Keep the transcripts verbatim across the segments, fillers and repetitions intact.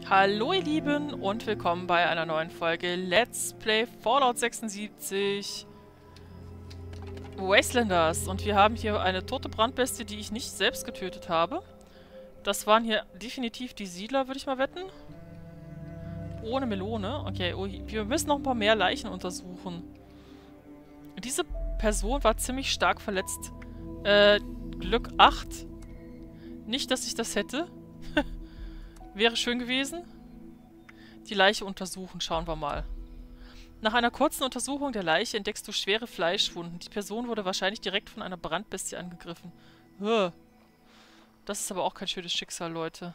Hallo ihr Lieben und willkommen bei einer neuen Folge Let's Play Fallout sechsundsiebzig Wastelanders. Und wir haben hier eine tote Brandbestie, die ich nicht selbst getötet habe. Das waren hier definitiv die Siedler, würde ich mal wetten. Ohne Melone. Okay, oh, wir müssen noch ein paar mehr Leichen untersuchen. Diese Person war ziemlich stark verletzt. Äh, Glück acht. Nicht, dass ich das hätte. Wäre schön gewesen. Die Leiche untersuchen, schauen wir mal. Nach einer kurzen Untersuchung der Leiche entdeckst du schwere Fleischwunden. Die Person wurde wahrscheinlich direkt von einer Brandbestie angegriffen. Huh. Das ist aber auch kein schönes Schicksal, Leute.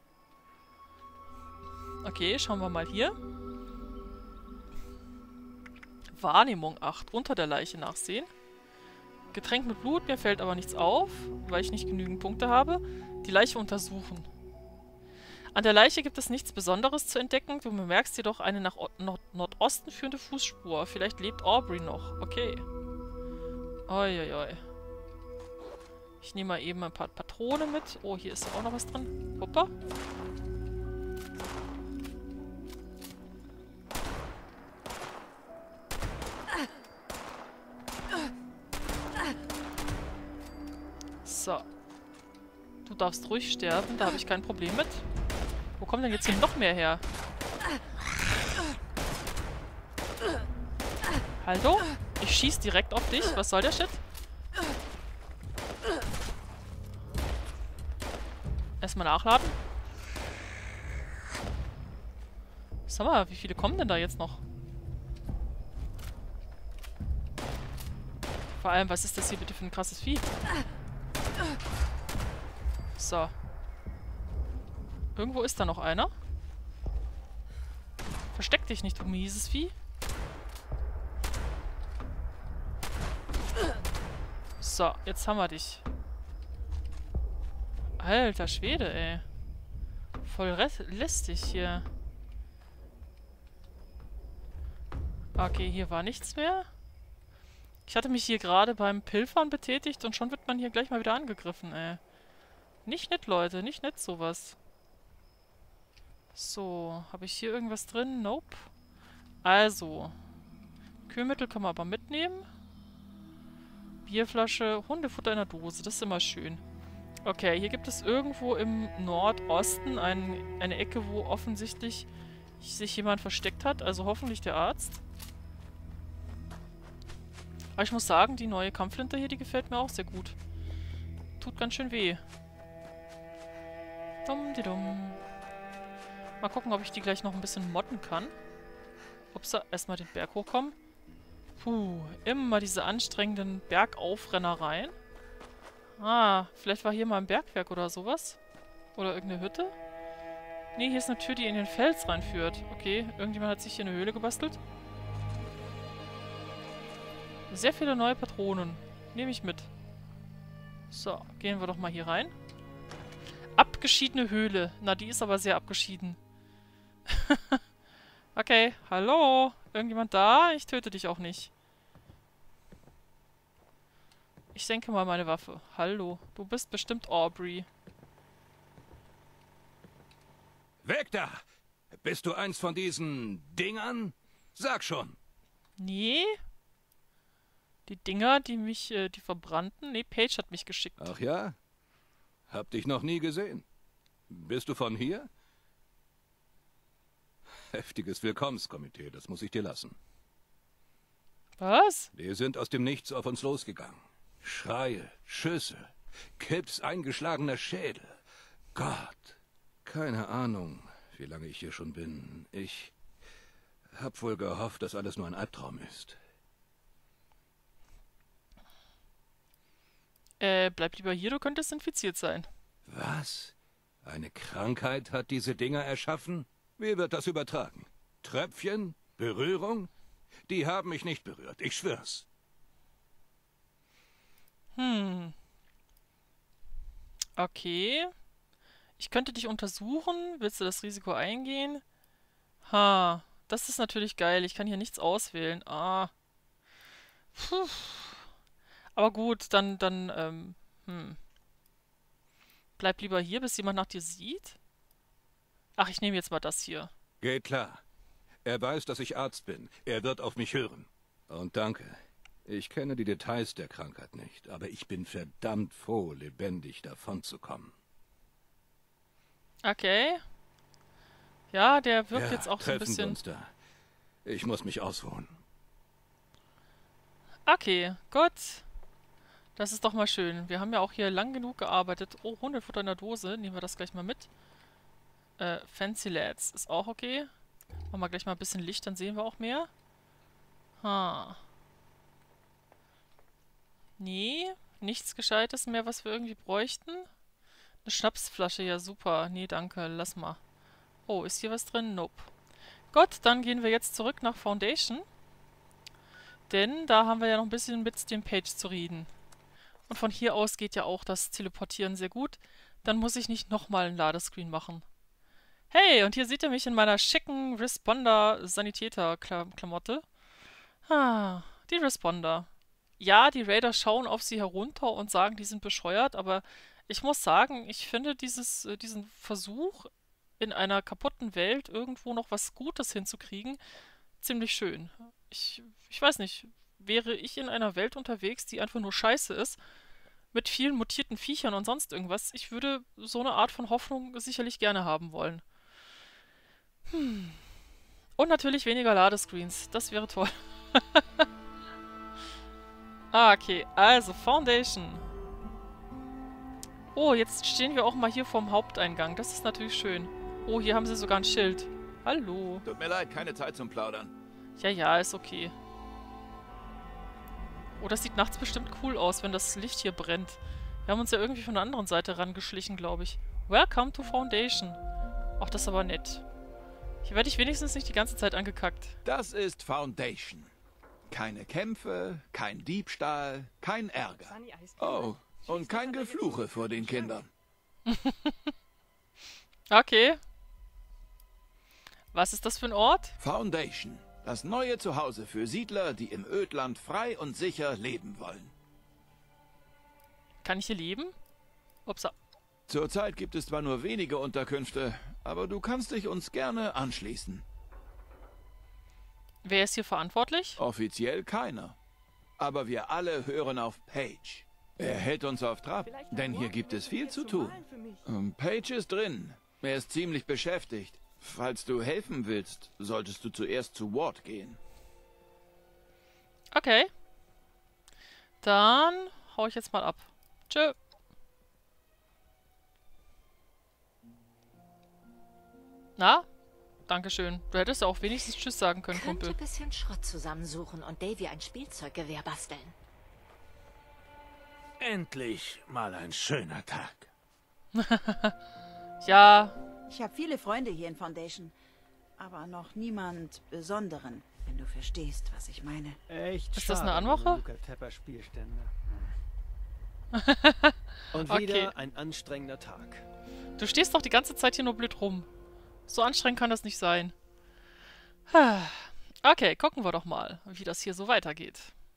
Okay, schauen wir mal hier. Wahrnehmung acht. Unter der Leiche nachsehen. Getränk mit Blut, mir fällt aber nichts auf, weil ich nicht genügend Punkte habe. Die Leiche untersuchen. An der Leiche gibt es nichts Besonderes zu entdecken. Du bemerkst jedoch eine nach Nord Nordosten führende Fußspur. Vielleicht lebt Aubrey noch. Okay. Uiuiui. Ich nehme mal eben ein paar Patronen mit. Oh, hier ist auch noch was drin. Hoppa. So. Du darfst ruhig sterben. Da habe ich kein Problem mit. Wo kommt denn jetzt hier noch mehr her? Hallo? Ich schieß direkt auf dich. Was soll der Shit? Erstmal nachladen. Sag mal, wie viele kommen denn da jetzt noch? Vor allem, was ist das hier bitte für ein krasses Vieh? So. Irgendwo ist da noch einer. Versteck dich nicht, du mieses Vieh. So, jetzt haben wir dich. Alter Schwede, ey. Voll lästig hier. Okay, hier war nichts mehr. Ich hatte mich hier gerade beim Pilfern betätigt und schon wird man hier gleich mal wieder angegriffen, ey. Nicht nett, Leute. Nicht nett, sowas. So, habe ich hier irgendwas drin? Nope. Also, Kühlmittel können wir aber mitnehmen. Bierflasche, Hundefutter in der Dose, das ist immer schön. Okay, hier gibt es irgendwo im Nordosten ein, eine Ecke, wo offensichtlich sich jemand versteckt hat, also hoffentlich der Arzt. Aber ich muss sagen, die neue Kampfflinte hier, die gefällt mir auch sehr gut. Tut ganz schön weh. Dumm, die dumm. Mal gucken, ob ich die gleich noch ein bisschen modden kann. Upsa, erstmal den Berg hochkommen. Puh, immer diese anstrengenden Bergaufrennereien. Ah, vielleicht war hier mal ein Bergwerk oder sowas. Oder irgendeine Hütte. Nee, hier ist eine Tür, die in den Fels reinführt. Okay, irgendjemand hat sich hier eine Höhle gebastelt. Sehr viele neue Patronen. Nehme ich mit. So, gehen wir doch mal hier rein. Abgeschiedene Höhle. Na, die ist aber sehr abgeschieden. Okay, hallo? Irgendjemand da? Ich töte dich auch nicht. Ich senke mal meine Waffe. Hallo, du bist bestimmt Aubrey. Weg da! Bist du eins von diesen Dingern? Sag schon. Nee? Die Dinger, die mich, äh, die verbrannten? Nee, Paige hat mich geschickt. Ach ja? Hab dich noch nie gesehen. Bist du von hier? Heftiges Willkommenskomitee, das muss ich dir lassen. Was? Die sind aus dem Nichts auf uns losgegangen. Schreie, Schüsse, Kipps eingeschlagener Schädel. Gott, keine Ahnung, wie lange ich hier schon bin. Ich hab wohl gehofft, dass alles nur ein Albtraum ist. Äh, bleib lieber hier, du könntest infiziert sein. Was? Eine Krankheit hat diese Dinger erschaffen? Wie wird das übertragen? Tröpfchen? Berührung? Die haben mich nicht berührt, ich schwör's. Hm. Okay. Ich könnte dich untersuchen. Willst du das Risiko eingehen? Ha. Das ist natürlich geil. Ich kann hier nichts auswählen. Ah. Puh. Aber gut, dann, dann, ähm, hm. Bleib lieber hier, bis jemand nach dir sieht. Ach, ich nehme jetzt mal das hier. Geht klar. Er weiß, dass ich Arzt bin. Er wird auf mich hören. Und danke. Ich kenne die Details der Krankheit nicht, aber ich bin verdammt froh, lebendig davonzukommen. Okay. Ja, der wirkt Ja, jetzt auch so ein treffen wir bisschen... uns da. Ich muss mich ausruhen. Okay, gut. Das ist doch mal schön. Wir haben ja auch hier lang genug gearbeitet. Oh, Hundefutter in der Dose. Nehmen wir das gleich mal mit. Äh, Fancy Lads ist auch okay. Machen wir gleich mal ein bisschen Licht, dann sehen wir auch mehr. Ha. Nee, nichts Gescheites mehr, was wir irgendwie bräuchten. Eine Schnapsflasche, ja super. Nee, danke, lass mal. Oh, ist hier was drin? Nope. Gut, dann gehen wir jetzt zurück nach Foundation. Denn da haben wir ja noch ein bisschen mit dem Page zu reden. Und von hier aus geht ja auch das Teleportieren sehr gut. Dann muss ich nicht nochmal ein Ladescreen machen. Hey, und hier seht ihr mich in meiner schicken Responder-Sanitäter-Klamotte. Ah, die Responder. Ja, die Raider schauen auf sie herunter und sagen, die sind bescheuert, aber ich muss sagen, ich finde dieses, äh, diesen Versuch, in einer kaputten Welt irgendwo noch was Gutes hinzukriegen, ziemlich schön. Ich, ich weiß nicht, wäre ich in einer Welt unterwegs, die einfach nur scheiße ist, mit vielen mutierten Viechern und sonst irgendwas, ich würde so eine Art von Hoffnung sicherlich gerne haben wollen. Hm. Und natürlich weniger Ladescreens, das wäre toll. Ah, okay, also Foundation. Oh, jetzt stehen wir auch mal hier vorm Haupteingang, das ist natürlich schön. Oh, hier haben sie sogar ein Schild. Hallo. Tut mir leid, keine Zeit zum Plaudern. Ja, ja, ist okay. Oh, das sieht nachts bestimmt cool aus, wenn das Licht hier brennt. Wir haben uns ja irgendwie von der anderen Seite rangeschlichen, glaube ich. Welcome to Foundation. Ach, das ist aber nett. Hier werde ich wenigstens nicht die ganze Zeit angekackt. Das ist Foundation. Keine Kämpfe, kein Diebstahl, kein Ärger. Oh, und kein Gefluche vor den Kindern. Okay. Was ist das für ein Ort? Foundation. Das neue Zuhause für Siedler, die im Ödland frei und sicher leben wollen. Kann ich hier leben? Upsa. Zurzeit gibt es zwar nur wenige Unterkünfte, aber du kannst dich uns gerne anschließen. Wer ist hier verantwortlich? Offiziell keiner. Aber wir alle hören auf Paige. Er hält uns auf Trab, denn hier gibt es viel zu tun. Ähm, Paige ist drin. Er ist ziemlich beschäftigt. Falls du helfen willst, solltest du zuerst zu Ward gehen. Okay. Dann hau ich jetzt mal ab. Tschö. Na? Dankeschön. Du hättest ja auch wenigstens Tschüss sagen können, Könnte Kumpel. ein bisschen Schrott zusammensuchen und Davy ein Spielzeuggewehr basteln. Endlich mal ein schöner Tag. Ja, Ich habe viele Freunde hier in Foundation, aber noch niemand Besonderen, wenn du verstehst, was ich meine. Echt Ist das schade, eine Anmache? Luca Tepper Spielstände. Und Okay. wieder ein anstrengender Tag. du stehst doch die ganze Zeit hier nur blöd rum. So anstrengend kann das nicht sein. Okay, gucken wir doch mal, wie das hier so weitergeht.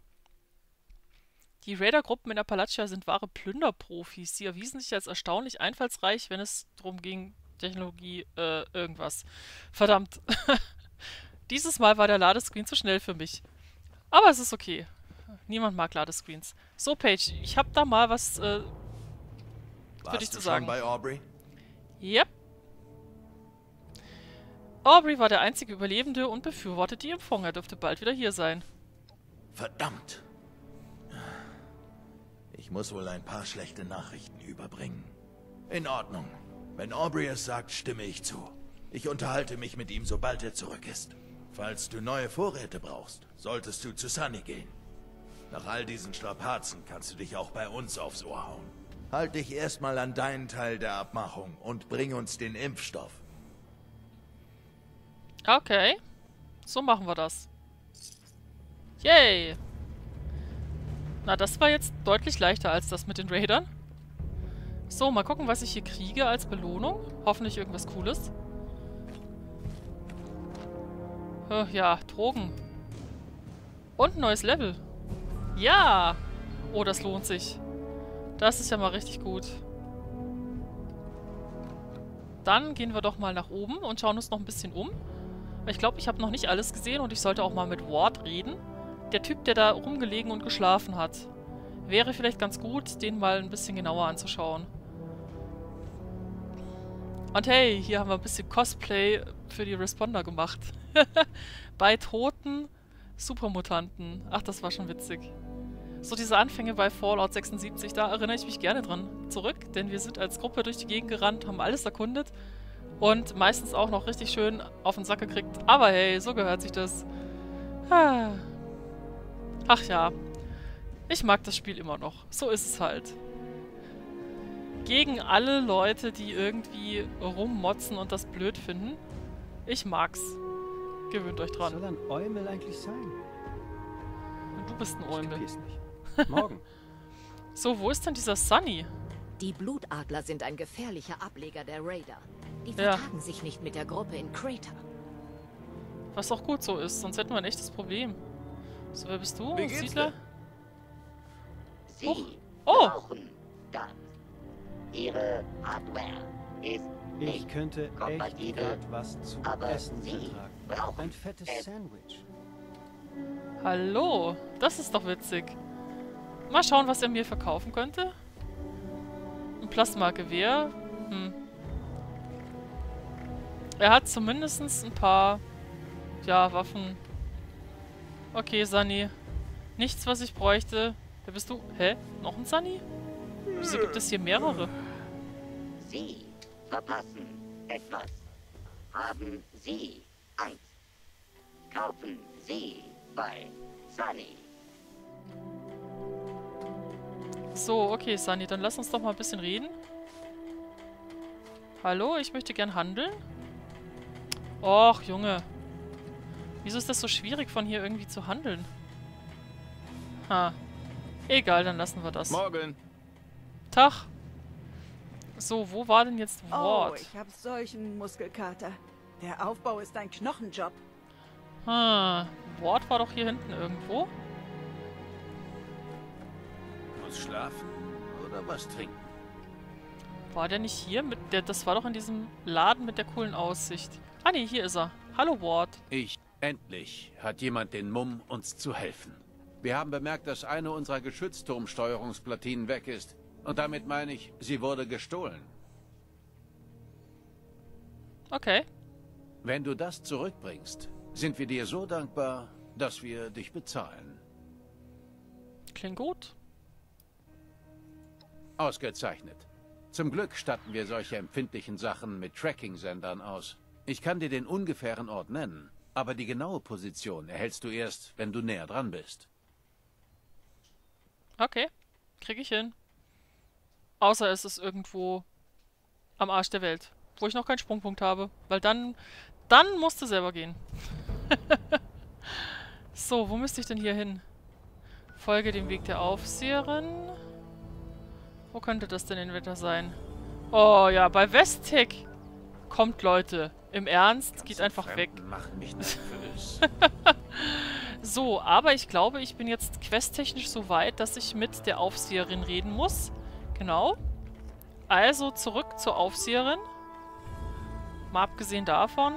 Die Raider-Gruppen in Appalachia sind wahre Plünderprofis. Sie erwiesen sich als erstaunlich einfallsreich, wenn es darum ging, Technologie, äh, irgendwas. Verdammt. Dieses Mal war der Ladescreen zu schnell für mich. Aber es ist okay. Niemand mag Ladescreens. So, Paige, ich hab da mal was, äh, für dich zu sagen. bei Aubrey? Yep. Aubrey war der einzige Überlebende und befürwortet die Impfung. Er dürfte bald wieder hier sein. Verdammt. Ich muss wohl ein paar schlechte Nachrichten überbringen. In Ordnung. Wenn Aubrey es sagt, stimme ich zu. Ich unterhalte mich mit ihm, sobald er zurück ist. Falls du neue Vorräte brauchst, solltest du zu Sunny gehen. Nach all diesen Strapazen kannst du dich auch bei uns aufs Ohr hauen. Halt dich erstmal an deinen Teil der Abmachung und bring uns den Impfstoff. Okay. So machen wir das. Yay! Na, das war jetzt deutlich leichter als das mit den Raidern. So, mal gucken, was ich hier kriege als Belohnung. Hoffentlich irgendwas Cooles. Äh, ja, Drogen. Und ein neues Level. Ja! Oh, das lohnt sich. Das ist ja mal richtig gut. dann gehen wir doch mal nach oben und schauen uns noch ein bisschen um. Weil ich glaube, ich habe noch nicht alles gesehen und ich sollte auch mal mit Ward reden. Der Typ, der da rumgelegen und geschlafen hat. Wäre vielleicht ganz gut, den mal ein bisschen genauer anzuschauen. Und hey, hier haben wir ein bisschen Cosplay für die Responder gemacht. Bei toten Supermutanten. Ach, das war schon witzig. So diese Anfänge bei Fallout sechsundsiebzig, da erinnere ich mich gerne dran zurück, denn wir sind als Gruppe durch die Gegend gerannt, haben alles erkundet und meistens auch noch richtig schön auf den Sack gekriegt. Aber hey, so gehört sich das. Ach ja, ich mag das Spiel immer noch. So ist es halt. Gegen alle Leute, die irgendwie rummotzen und das blöd finden. Ich mag's. Gewöhnt euch dran. Was soll ein Eumel eigentlich sein? Und du bist ein Eumel. Ich nicht. Morgen. So, wo ist denn dieser Sunny? Die Blutadler sind ein gefährlicher Ableger der Raider. Die Ja. vertragen sich nicht mit der Gruppe in Crater. Was auch gut so ist, sonst hätten wir ein echtes Problem. So, wer bist du? Wie geht's Siedler? Sie Huch. Oh! brauchen das. Ihre Hardware ist Ich nicht könnte echt kompatibel, grad was zu aber essen Sie vertragen. brauchen Ein fettes es. Sandwich. Hallo, das ist doch witzig. Mal schauen, was er mir verkaufen könnte. Ein Plasmagewehr. Hm. Er hat zumindest ein paar, ja, Waffen. Okay, Sunny. Nichts, was ich bräuchte. Wer bist du? Hä? Noch ein Sunny? Wieso gibt es hier mehrere? Sie verpassen etwas. Haben Sie Angst? Kaufen Sie bei Sunny. So, okay, Sunny, dann lass uns doch mal ein bisschen reden. Hallo, ich möchte gern handeln. Och, Junge. Wieso ist das so schwierig, von hier irgendwie zu handeln? Ha. Egal, dann lassen wir das. Morgen. Tag. So, wo war denn jetzt Oh, Ward? ich habe solchen Muskelkater. Der Aufbau ist ein Knochenjob. Hm. Ward war doch hier hinten irgendwo. Muss schlafen oder was trinken? War der nicht hier? Mit der, das war doch in diesem Laden mit der coolen Aussicht. Ah nee, hier ist er. Hallo Ward. Ich. Endlich hat jemand den Mumm, uns zu helfen. Wir haben bemerkt, dass eine unserer Geschützturmsteuerungsplatinen weg ist. Und damit meine ich, sie wurde gestohlen. Okay. Wenn du das zurückbringst, sind wir dir so dankbar, dass wir dich bezahlen. Klingt gut. Ausgezeichnet. Zum Glück statten wir solche empfindlichen Sachen mit Tracking-Sendern aus. Ich kann dir den ungefähren Ort nennen, aber die genaue Position erhältst du erst, wenn du näher dran bist. Okay. Krieg ich hin. Außer es ist irgendwo am Arsch der Welt, wo ich noch keinen Sprungpunkt habe. Weil dann, dann musst du selber gehen. So, wo müsste ich denn hier hin? Folge dem Weg der Aufseherin. Wo könnte das denn in Wetter sein? Oh ja, bei Westtech. Kommt, Leute. Im Ernst, geht einfach weg. Macht mich nervös. So, aber ich glaube, ich bin jetzt questtechnisch so weit, dass ich mit der Aufseherin reden muss. Genau. Also zurück zur Aufseherin. Mal abgesehen davon.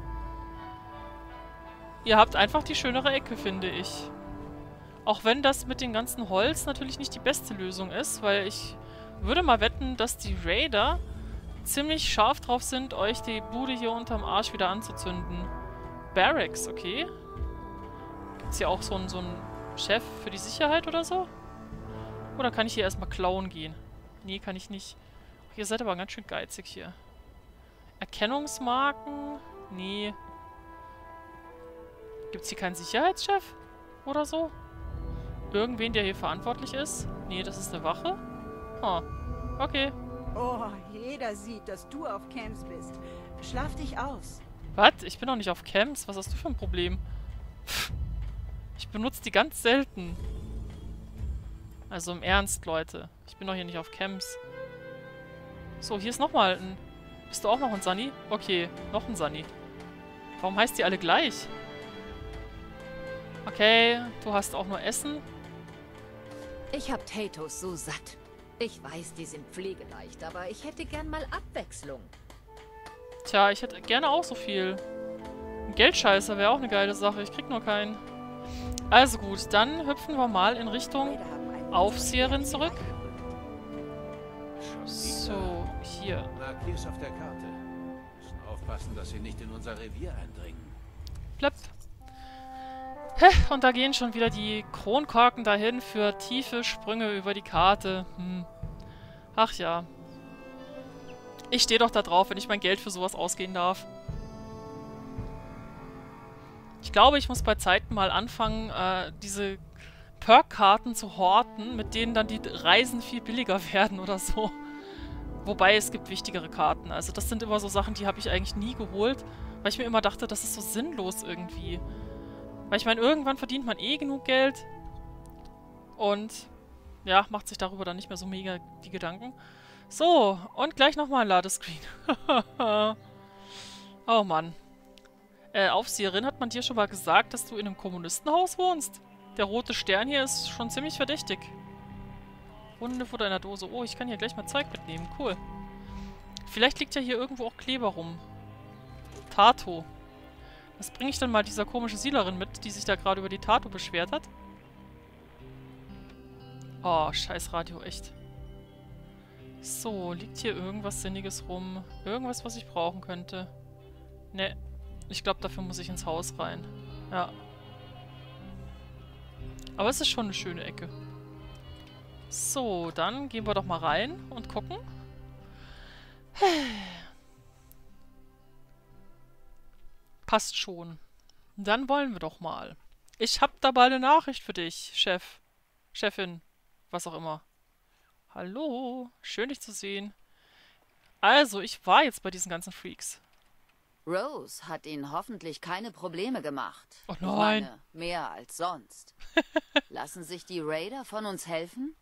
Ihr habt einfach die schönere Ecke, finde ich. Auch wenn das mit dem ganzen Holz natürlich nicht die beste Lösung ist, weil ich würde mal wetten, dass die Raider ziemlich scharf drauf sind, euch die Bude hier unterm Arsch wieder anzuzünden. Barracks, okay. Gibt's hier auch so einen, so einen Chef für die Sicherheit oder so? Oder kann ich hier erstmal klauen gehen? Nee, kann ich nicht. Ach, ihr seid aber ganz schön geizig hier. Erkennungsmarken? Nee. Gibt's hier keinen Sicherheitschef? Oder so? Irgendwen, der hier verantwortlich ist? Nee, das ist eine Wache? Ah, okay. Oh, jeder sieht, dass du auf Camps bist. Schlaf dich aus. Was? Ich bin doch nicht auf Camps. Was hast du für ein Problem? Pff. Ich benutze die ganz selten. Also im Ernst, Leute. Ich bin doch hier nicht auf Camps. So, hier ist nochmal ein... Bist du auch noch ein Sunny? Okay, noch ein Sunny. Warum heißt die alle gleich? Okay, du hast auch nur Essen. Ich hab Tatos so satt. Ich weiß, die sind pflegeleicht, aber ich hätte gern mal Abwechslung. Tja, ich hätte gerne auch so viel. Ein Geldscheißer wäre auch eine geile Sache. Ich krieg nur keinen. Also gut, dann hüpfen wir mal in Richtung Aufseherin zurück. So, hier. Markiers auf der Karte. Müssen aufpassen, dass sie nicht in unser Revier eindringen. Plöpp. Hä, und da gehen schon wieder die Kronkorken dahin für tiefe Sprünge über die Karte. Hm. Ach ja. Ich stehe doch da drauf, wenn ich mein Geld für sowas ausgeben darf. Ich glaube, ich muss bei Zeiten mal anfangen, äh, diese Perk-Karten zu horten, mit denen dann die Reisen viel billiger werden oder so. Wobei, es gibt wichtigere Karten. Also das sind immer so Sachen, die habe ich eigentlich nie geholt, weil ich mir immer dachte, das ist so sinnlos irgendwie. Weil ich meine, irgendwann verdient man eh genug Geld und ja, macht sich darüber dann nicht mehr so mega die Gedanken. So, und gleich nochmal ein Ladescreen. Oh Mann. Äh, Aufseherin, hat man dir schon mal gesagt, dass du in einem Kommunistenhaus wohnst? Der rote Stern hier ist schon ziemlich verdächtig. Hundefutter in der Dose. Oh, ich kann hier gleich mal Zeug mitnehmen. Cool. Vielleicht liegt ja hier irgendwo auch Kleber rum. Tato. Was bringe ich dann mal dieser komischen Siedlerin mit, die sich da gerade über die Tato beschwert hat? Oh, scheiß Radio, echt. So, liegt hier irgendwas Sinniges rum? Irgendwas, was ich brauchen könnte? Ne, ich glaube, dafür muss ich ins Haus rein. Ja. Aber es ist schon eine schöne Ecke. So, dann gehen wir doch mal rein und gucken. Passt schon. Dann wollen wir doch mal. Ich hab dabei eine Nachricht für dich, Chef. Chefin. Was auch immer. Hallo. Schön, dich zu sehen. Also, ich war jetzt bei diesen ganzen Freaks. Rose hat ihnen hoffentlich keine Probleme gemacht. Oh Ich nein. meine, mehr als sonst. Lassen sich die Raider von uns helfen?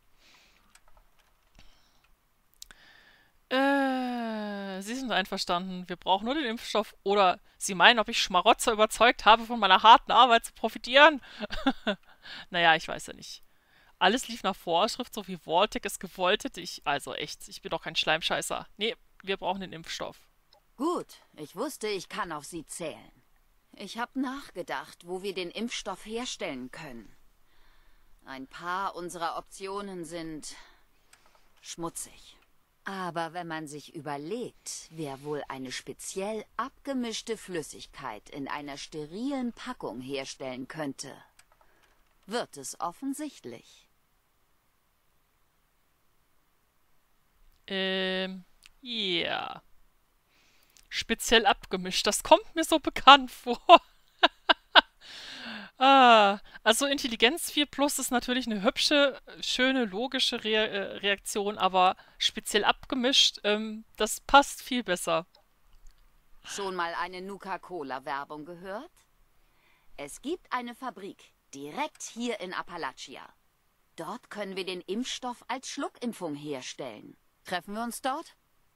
Äh, Sie sind einverstanden. Wir brauchen nur den Impfstoff. Oder Sie meinen, ob ich Schmarotzer überzeugt habe, von meiner harten Arbeit zu profitieren? Naja, ich weiß ja nicht. Alles lief nach Vorschrift, so wie Vault-Tec es gewollt hätte. Ich, also echt, ich bin doch kein Schleimscheißer. Nee, wir brauchen den Impfstoff. Gut, ich wusste, ich kann auf Sie zählen. Ich habe nachgedacht, wo wir den Impfstoff herstellen können. Ein paar unserer Optionen sind schmutzig. Aber wenn man sich überlegt, wer wohl eine speziell abgemischte Flüssigkeit in einer sterilen Packung herstellen könnte, wird es offensichtlich. Ähm, ja. Yeah. Speziell abgemischt. Das kommt mir so bekannt vor. Ah, also Intelligenz vier Plus ist natürlich eine hübsche, schöne, logische Re äh, Reaktion, aber speziell abgemischt, ähm, das passt viel besser. Schon mal eine Nuka-Cola-Werbung gehört? Es gibt eine Fabrik direkt hier in Appalachia. Dort können wir den Impfstoff als Schluckimpfung herstellen. Treffen wir uns dort?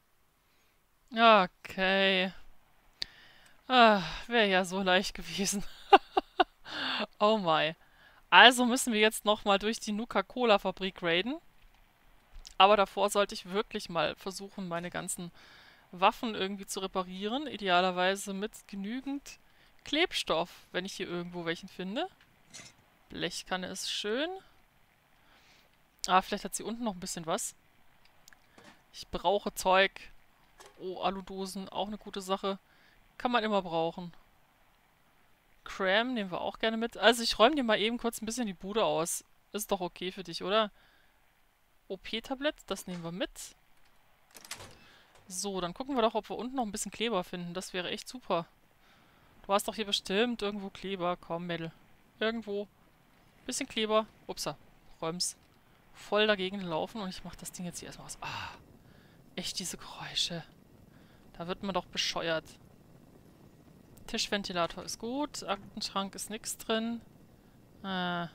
Okay. Ah, wäre ja so leicht gewesen. Oh my. Also müssen wir jetzt nochmal durch die Nuka-Cola-Fabrik raiden. Aber davor sollte ich wirklich mal versuchen, meine ganzen Waffen irgendwie zu reparieren. Idealerweise mit genügend Klebstoff, wenn ich hier irgendwo welchen finde. Blechkanne ist schön. Ah, vielleicht hat sie unten noch ein bisschen was. Ich brauche Zeug. Oh, Aludosen, auch eine gute Sache. Kann man immer brauchen. Cram nehmen wir auch gerne mit. Also ich räume dir mal eben kurz ein bisschen die Bude aus. Ist doch okay für dich, oder? O P-Tablett, das nehmen wir mit. So, dann gucken wir doch, ob wir unten noch ein bisschen Kleber finden. Das wäre echt super. Du hast doch hier bestimmt irgendwo Kleber. Komm, Mädel. Irgendwo. Bisschen Kleber. Upsa. Räum's. Voll dagegen laufen und ich mach das Ding jetzt hier erstmal aus. Ah. Echt diese Geräusche. Da wird man doch bescheuert. Tischventilator ist gut. Aktenschrank ist nichts drin. Äh.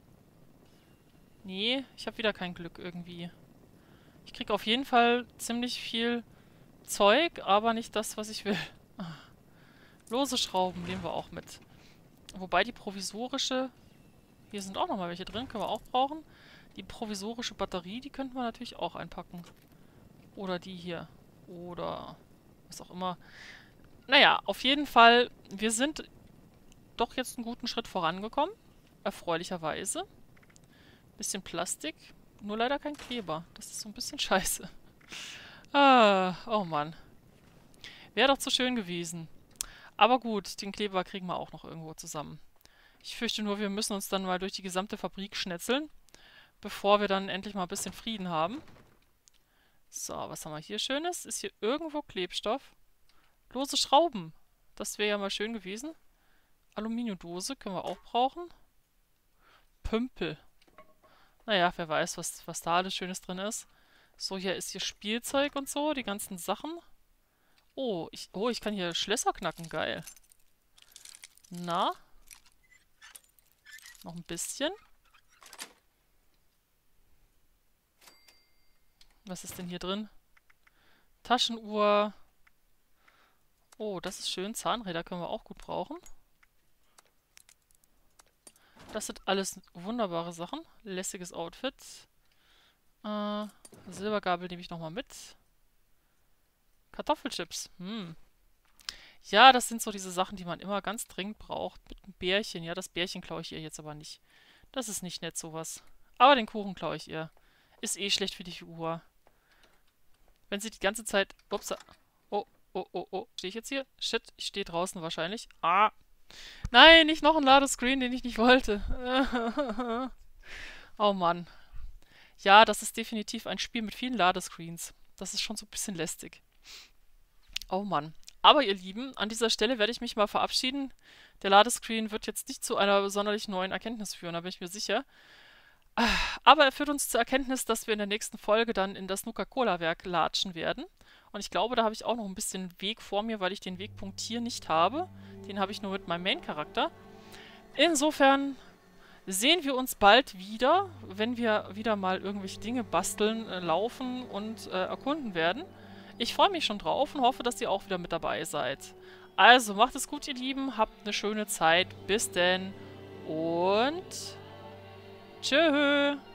Nee, ich habe wieder kein Glück irgendwie. Ich kriege auf jeden Fall ziemlich viel Zeug, aber nicht das, was ich will. Ah. Lose Schrauben nehmen wir auch mit. Wobei die provisorische... Hier sind auch nochmal welche drin, können wir auch brauchen. Die provisorische Batterie, die könnten wir natürlich auch einpacken. Oder die hier. Oder was auch immer. naja, auf jeden Fall, wir sind doch jetzt einen guten Schritt vorangekommen. Erfreulicherweise. Bisschen Plastik, nur leider kein Kleber. Das ist so ein bisschen scheiße. Ah, oh Mann. Wäre doch zu schön gewesen. Aber gut, den Kleber kriegen wir auch noch irgendwo zusammen. Ich fürchte nur, wir müssen uns dann mal durch die gesamte Fabrik schnetzeln, bevor wir dann endlich mal ein bisschen Frieden haben. So, was haben wir hier Schönes? Ist hier irgendwo Klebstoff? Lose Schrauben. Das wäre ja mal schön gewesen. Aluminiumdose können wir auch brauchen. Pümpel. Naja, wer weiß, was, was da alles Schönes drin ist. So, hier ist hier Spielzeug und so, die ganzen Sachen. Oh, ich, oh, ich kann hier Schlösser knacken, geil. Na? Noch ein bisschen. Was ist denn hier drin? Taschenuhr. Oh, das ist schön. Zahnräder können wir auch gut brauchen. Das sind alles wunderbare Sachen. Lässiges Outfit. Äh, Silbergabel nehme ich nochmal mit. Kartoffelchips. Hm. Ja, das sind so diese Sachen, die man immer ganz dringend braucht. Mit einem Bärchen. Ja, das Bärchen klaue ich ihr jetzt aber nicht. Das ist nicht nett, sowas. Aber den Kuchen klaue ich ihr. Ist eh schlecht für die Figur. Wenn sie die ganze Zeit... Ups. Oh, oh, oh, oh. Stehe ich jetzt hier? Shit, ich stehe draußen wahrscheinlich. Ah. Nein, nicht noch ein Ladescreen, den ich nicht wollte. Oh Mann. Ja, das ist definitiv ein Spiel mit vielen Ladescreens. Das ist schon so ein bisschen lästig. Oh Mann. Aber ihr Lieben, an dieser Stelle werde ich mich mal verabschieden. Der Ladescreen wird jetzt nicht zu einer sonderlich neuen Erkenntnis führen, da bin ich mir sicher. Aber er führt uns zur Erkenntnis, dass wir in der nächsten Folge dann in das Nuka-Cola-Werk latschen werden. Und ich glaube, da habe ich auch noch ein bisschen Weg vor mir, weil ich den Wegpunkt hier nicht habe. Den habe ich nur mit meinem Main-Charakter. Insofern sehen wir uns bald wieder, wenn wir wieder mal irgendwelche Dinge basteln, äh, laufen und äh, erkunden werden. Ich freue mich schon drauf und hoffe, dass ihr auch wieder mit dabei seid. Also, macht es gut, ihr Lieben. Habt eine schöne Zeit. Bis denn. Und... Tschö.